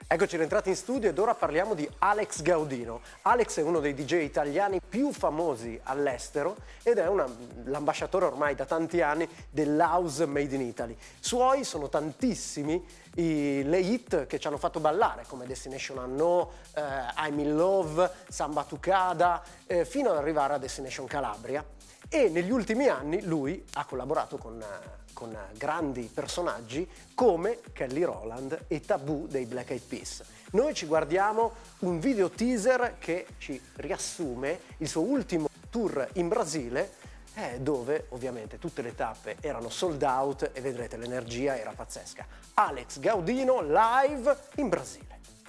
Eccoci rientrati in studio ed ora parliamo di Alex Gaudino. Alex è uno dei DJ italiani più famosi all'estero ed è l'ambasciatore ormai da tanti anni dell'house made in Italy. Suoi sono tantissimi le hit che ci hanno fatto ballare, come Destination Unknown, I'm in Love, Samba Tucada, fino ad arrivare a Destination Calabria. E negli ultimi anni lui ha collaborato con grandi personaggi come Kelly Rowland e Taboo dei Black Eyed Peas. Noi ci guardiamo un video teaser che ci riassume il suo ultimo tour in Brasile, dove ovviamente tutte le tappe erano sold out e vedrete l'energia era pazzesca. Alex Gaudino live in Brasile.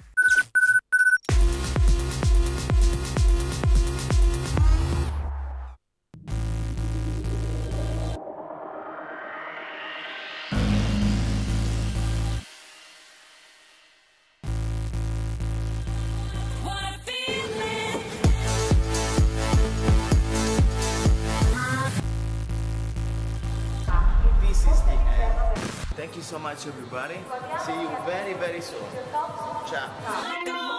Thank you so much, everybody. See you very, very soon. Ciao.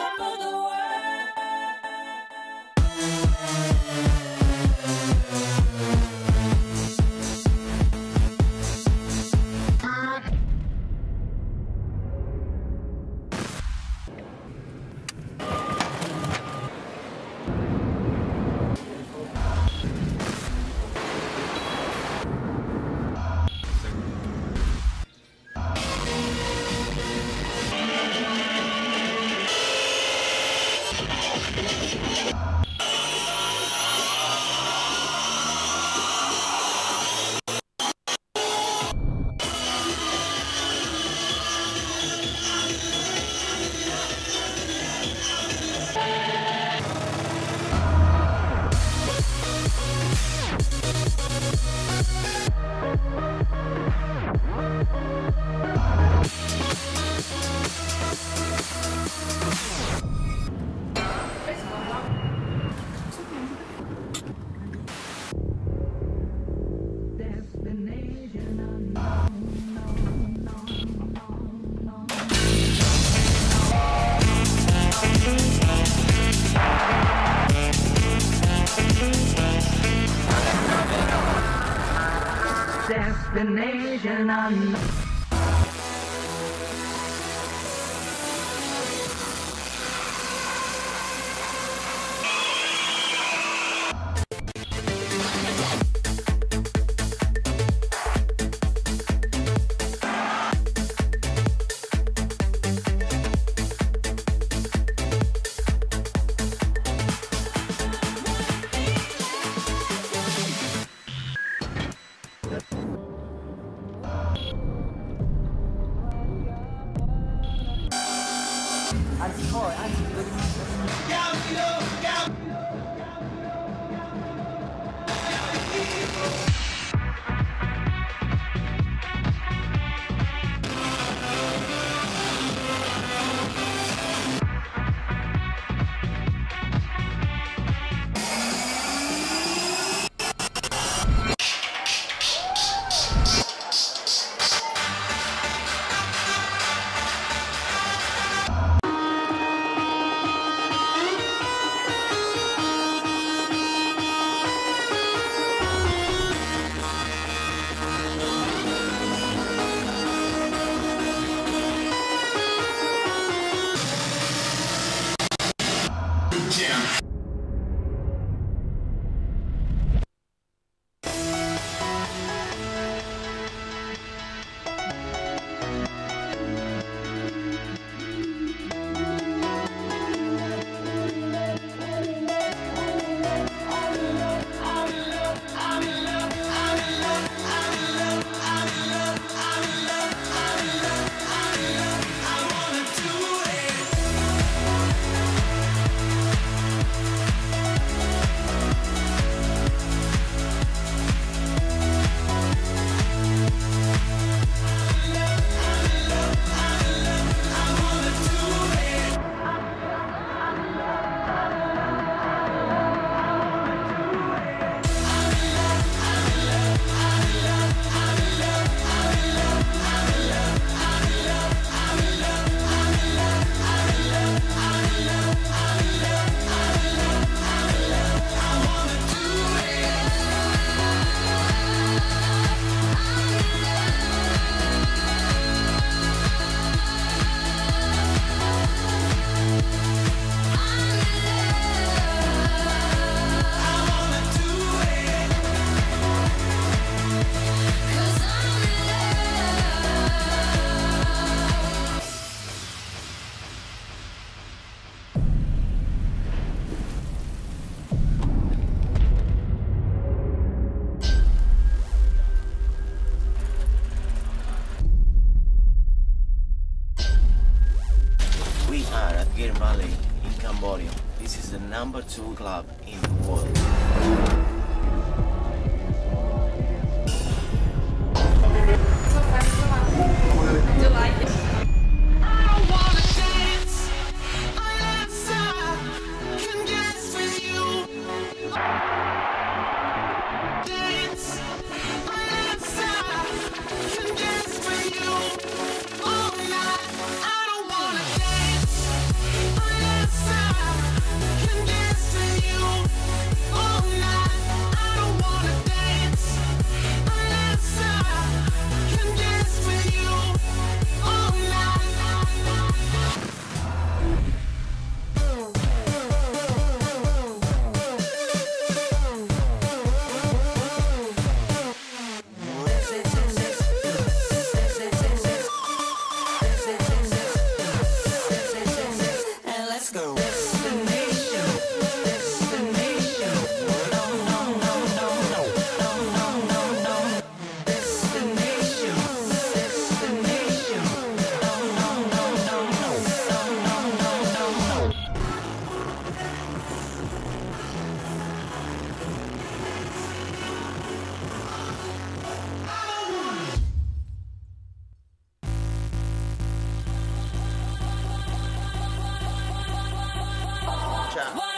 Destination unknown. We are at Gir Valley in Cambodia. This is the #2 club in the world. Do you like it? Ciao.